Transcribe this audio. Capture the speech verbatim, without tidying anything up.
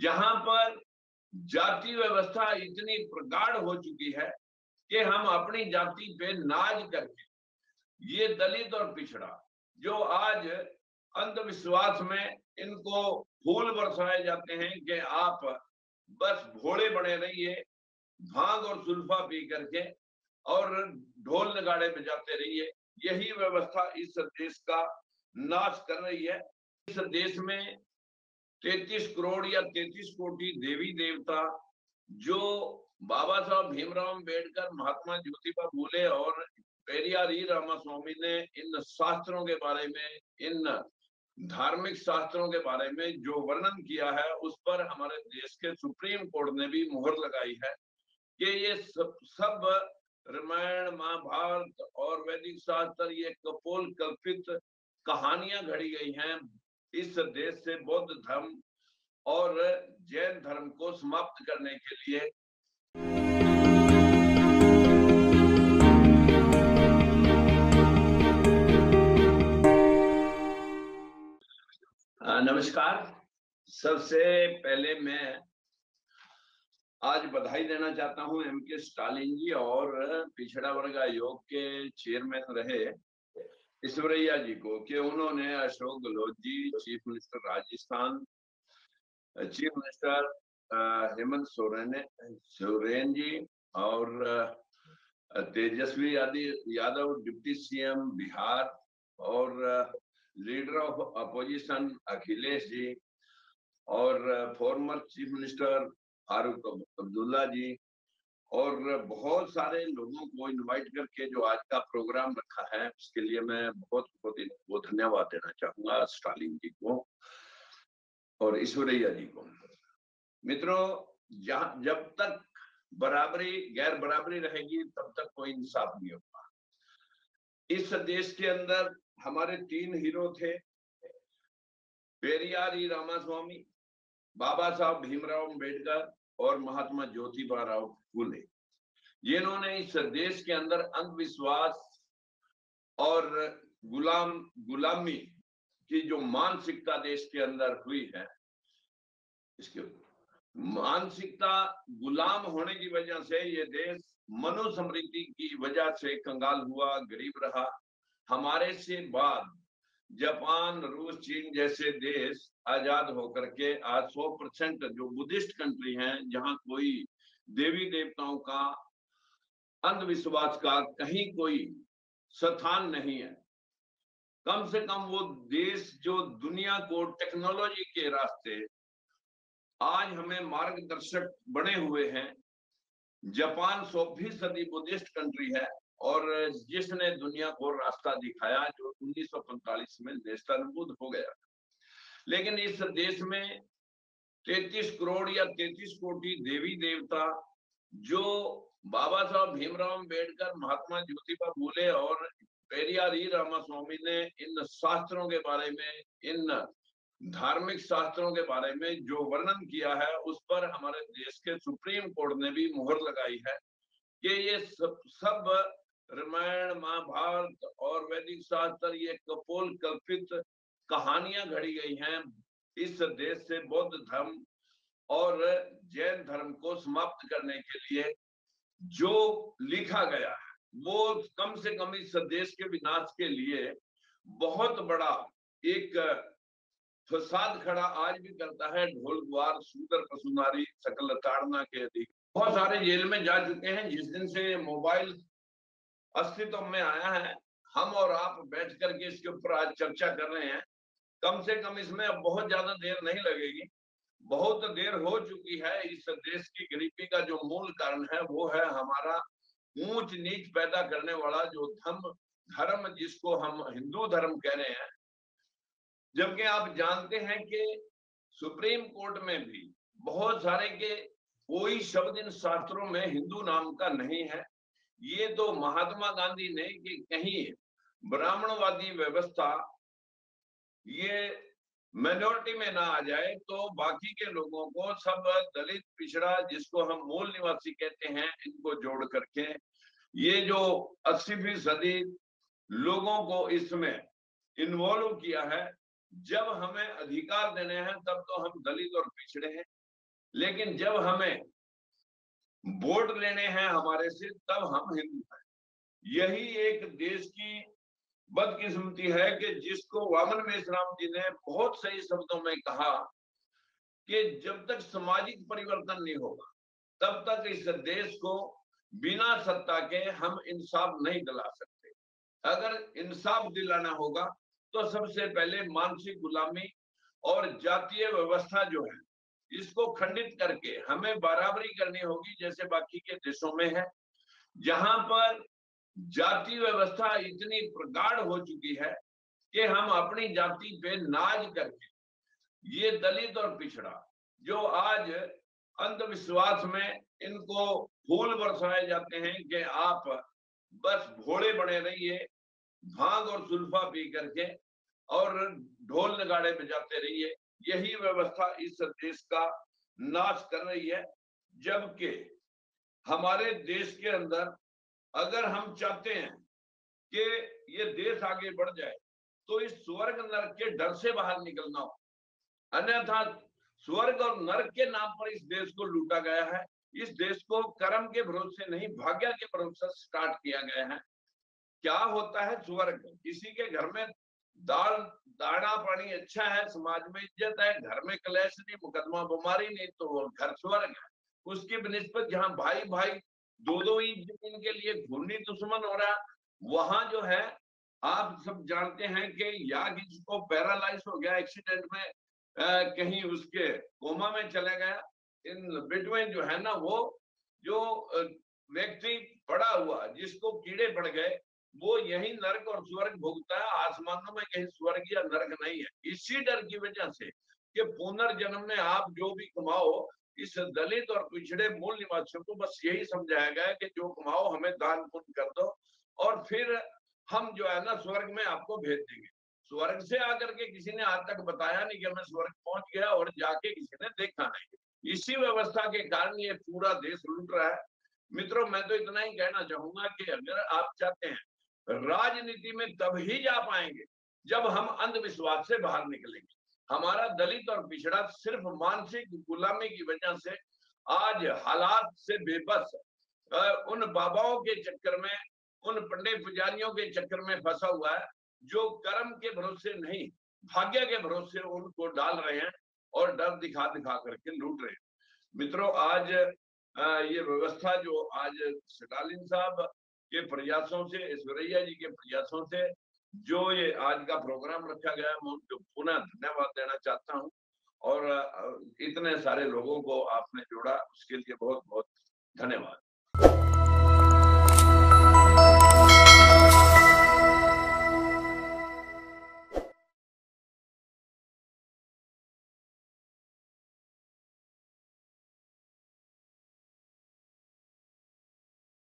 जहां पर जाति व्यवस्था इतनी प्रगाढ़ हो चुकी है कि हम अपनी जाति पे नाज करके ये दलित और पिछड़ा जो आज अंधविश्वास में इनको फूल बरसाए जाते हैं कि आप बस भोले बने रहिए, भांग और सुल्फा पी करके और ढोल नगाड़े बजाते रहिए। यही व्यवस्था इस देश का नाश कर रही है। इस देश में तैतीस करोड़ या तैतीस कोटि देवी देवता जो बाबा साहब भीमराव अम्बेडकर, महात्मा ज्योतिबा फूले और पेरियार ई रामास्वामी ने इन शास्त्रों के बारे में, इन धार्मिक शास्त्रों के बारे में जो वर्णन किया है, उस पर हमारे देश के सुप्रीम कोर्ट ने भी मुहर लगाई है कि ये सब सब रामायण, महाभारत और वैदिक शास्त्र ये कपोल कल्पित कहानियां घड़ी गई हैं इस देश से बौद्ध धर्म और जैन धर्म को समाप्त करने के लिए। नमस्कार। सबसे पहले मैं आज बधाई देना चाहता हूं एम के स्टालिन जी और पिछड़ा वर्ग आयोग के चेयरमैन रहे ईश्वरैया जी को कि उन्होंने Ashok Gehlot ji, chief minister Rajasthan, chief minister Hemant Soren Soren ji और तेजस्वी यादव डिप्टी सीएम बिहार और leader of opposition Akhilesh ji और former chief minister Farooq Abdullah ji और बहुत सारे लोगों को इनवाइट करके जो आज का प्रोग्राम रखा है, उसके लिए मैं बहुत बहुत बहुत धन्यवाद देना चाहूंगा स्टालिन जी को और ईश्वरैया जी को। मित्रों, जब तक बराबरी गैर बराबरी रहेगी तब तक कोई इंसाफ नहीं होगा। इस देश के अंदर हमारे तीन हीरो थे, पेरियार ई रामास्वामी, बाबा साहब भीमराव अम्बेडकर और महात्मा ज्योतिबा राव फूले, जिन्होंने इस देश के अंदर अंधविश्वास और गुलाम गुलामी की जो मानसिकता देश के अंदर हुई है, इसके मानसिकता गुलाम होने की वजह से ये देश मनुस्मृति की वजह से कंगाल हुआ, गरीब रहा। हमारे से बाद जापान, रूस, चीन जैसे देश आजाद होकर के आज सौ परसेंट जो बुद्धिस्ट कंट्री हैं, जहां कोई देवी देवताओं का, अंधविश्वास का कहीं कोई स्थान नहीं है। कम से कम वो देश जो दुनिया को टेक्नोलॉजी के रास्ते आज हमें मार्गदर्शक बने हुए हैं। जापान सौवीं सदी बुद्धिस्ट कंट्री है और जिसने दुनिया को रास्ता दिखाया, जो उन्नीस सौ पैंतालीस में नेस्तनाबूद हो गया। लेकिन इस देश में तैतीस करोड़ या तैतीस कोटि देवी देवता जो बाबा साहब भीमराव अम्बेडकर, महात्मा ज्योतिबा फूले और पेरियार ई रामास्वामी ने इन शास्त्रों के बारे में, इन धार्मिक शास्त्रों के बारे में जो वर्णन किया है, उस पर हमारे देश के सुप्रीम कोर्ट ने भी मुहर लगाई है कि ये सब सब रामायण, महाभारत और वैदिक शास्त्र ये कपोल कल्पित कहानियां घड़ी गई हैं इस देश से बौद्ध धर्म और जैन धर्म को समाप्त करने के लिए। जो लिखा गया है वो कम से कम इस देश के विनाश के लिए बहुत बड़ा एक फसाद खड़ा आज भी करता है। ढोल ग्वार शूद्र पशुनारी सकल ताड़ना के अधिक। बहुत सारे जेल में जा चुके हैं। जिस दिन से मोबाइल अस्तित्व में आया है, हम और आप बैठ करके इसके ऊपर आज चर्चा कर रहे हैं। कम से कम इसमें अब बहुत ज्यादा देर नहीं लगेगी। बहुत देर हो चुकी है। इस देश की गरीबी का जो मूल कारण है वो है हमारा ऊंच नीच पैदा करने वाला जो धर्म धर्म जिसको हम हिंदू धर्म कह रहे हैं। जबकि आप जानते हैं कि सुप्रीम कोर्ट में भी बहुत सारे के कोई शब्द इन शास्त्रों में हिंदू नाम का नहीं है। ये तो महात्मा गांधी ने कि कहीं ब्राह्मणवादी व्यवस्था ये मेजोरिटी में ना आ जाए तो बाकी के लोगों को, सब दलित पिछड़ा जिसको हम मूल निवासी कहते हैं, इनको जोड़ करके ये जो अस्सी फीसदी लोगों को इसमें इन्वॉल्व किया है। जब हमें अधिकार देने हैं तब तो हम दलित और पिछड़े हैं। लेकिन जब हमें वोट लेने हैं हमारे से, तब हम हिंदू हैं। यही एक देश की बदकिस्मती है कि जिसको वामन मेश्राम जी ने बहुत सही शब्दों में कहा कि जब तक सामाजिक परिवर्तन नहीं होगा तब तक इस देश को बिना सत्ता के हम इंसाफ नहीं दिला सकते। अगर इंसाफ दिलाना होगा तो सबसे पहले मानसिक गुलामी और जातीय व्यवस्था जो है इसको खंडित करके हमें बराबरी करनी होगी, जैसे बाकी के देशों में है, जहां पर जाति व्यवस्था इतनी प्रगाढ़ हो चुकी है कि हम अपनी जाति पे नाज करके ये दलित और पिछड़ा जो आज अंधविश्वास में इनको फूल बरसाए जाते हैं कि आप बस भोले बने रहिए, भांग और सुल्फा पी करके और ढोल नगाड़े बजाते रहिए, यही व्यवस्था इस देश का नाश कर रही है। जबकि हमारे देश के अंदर अगर हम चाहते हैं कि ये देश आगे बढ़ जाए तो इस स्वर्ग नरक के डर से बाहर निकलना हो, अन्यथा स्वर्ग और नरक के नाम पर इस देश को लूटा गया है। इस देश को कर्म के भरोसे नहीं, भाग्य के भरोसे स्टार्ट किया गया है। क्या होता है स्वर्ग? किसी के घर में दाल दाना पानी अच्छा है, समाज में इज्जत है, घर में कलेश नहीं, मुकदमा बीमारी नहीं, तो वो घर स्वर्ग है। उसकी बनिस्बत जहां भाई भाई दो दो इंच जमीन के लिए खूनी दुश्मन हो रहा, वहां जो है आप सब जानते हैं कि या किसी को पैरालाइज हो गया एक्सीडेंट में, आ, कहीं उसके कोमा में चला गया, इन बिटवीन जो है ना वो जो व्यक्ति पड़ा हुआ जिसको कीड़े पड़ गए वो यही नरक और स्वर्ग भोगता है। आसमानों में कहीं स्वर्ग या नरक नहीं है। इसी डर की वजह से कि पुनर्जन्म में आप जो भी कमाओ, इस दलित और पिछड़े मूल निवासियों को बस यही समझाया गया है कि जो कमाओ हमें दान पुण्य कर दो और फिर हम जो है ना स्वर्ग में आपको भेज देंगे। स्वर्ग से आकर के किसी ने आज तक बताया नहीं कि मैं स्वर्ग पहुंच गया और जाके किसी ने देखा नहीं। इसी व्यवस्था के कारण ये पूरा देश लूट रहा है। मित्रों, मैं तो इतना ही कहना चाहूंगा कि अगर आप चाहते हैं राजनीति में तभी जा पाएंगे जब हम अंधविश्वास से बाहर निकलेंगे। हमारा दलित और पिछड़ा सिर्फ मानसिक गुलामी की वजह से आज हालात से बेबस उन बाबाओं के चक्कर में, उन पंडित पुजारियों के चक्कर में फंसा हुआ है जो कर्म के भरोसे नहीं भाग्य के भरोसे उनको डाल रहे हैं और डर दिखा दिखा करके लूट रहे हैं। मित्रों, आज ये व्यवस्था जो आज स्टालिन साहब के प्रयासों से, ऐश्वर्या जी के प्रयासों से जो ये आज का प्रोग्राम रखा गया, मैं उनको पुनः धन्यवाद देना चाहता हूं और इतने सारे लोगों को आपने जोड़ा उसके लिए बहुत बहुत धन्यवाद।